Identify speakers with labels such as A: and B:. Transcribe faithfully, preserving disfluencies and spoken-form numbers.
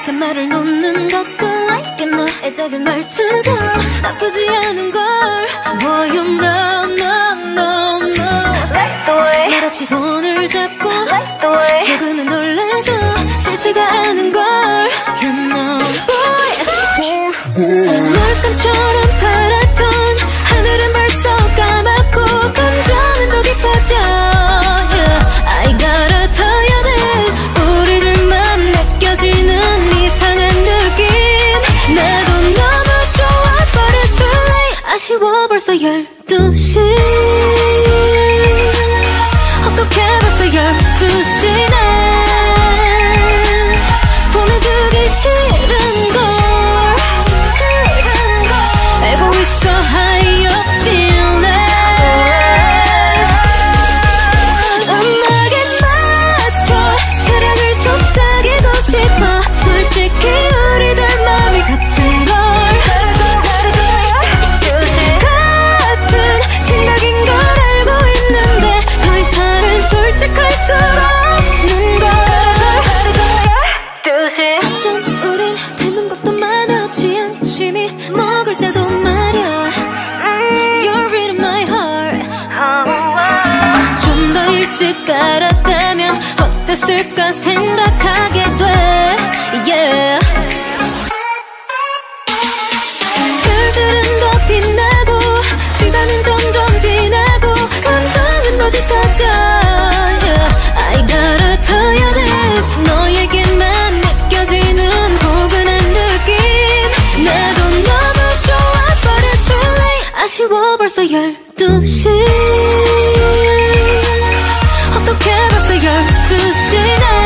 A: 어색한 말을 놓는 것도 like it, 너의 작은 말투도 나쁘지 않은 걸 보여. No, no, no, no. 말없이 손을 잡고 조금은 놀라도 싫지가 않은 걸 You know boy. 물감처럼 파랗던 하늘은 벌써 까맣고 감정은 더 깊어져. Yeah, I gotta tell you this. 우리들만 느껴지는 이상한 느낌 나도 너무 좋아 but it's too late. 아쉬워 벌써 열두 시 어떡해 벌써 열두 시네. 보내주기 싫은걸 알고 있어 how you feeling. 음악에 맞춰 사랑을 속삭이고 싶어. 솔직히 우리들 맘이 같은 걸 같은 생각인 걸 알고 있는데 더 이상은 솔직할 수 없는 걸. 어쩜 우린 닮은 것도 많아. 취한 취미 먹을 때도 말야 You're in my heart. 좀 더 일찍 알았다면 어땠을까 생각하게 돼. Yeah. 별들은 더 빛나고 시간은 점점 지나고 감성은 더 짙어져. Yeah. I gotta tell you this. 너에게만 느껴지는 포근한 느낌 나도 너무 좋아 but it's too late. 아쉬워 벌써 열두 시 어떡해 벌써 열두 시네.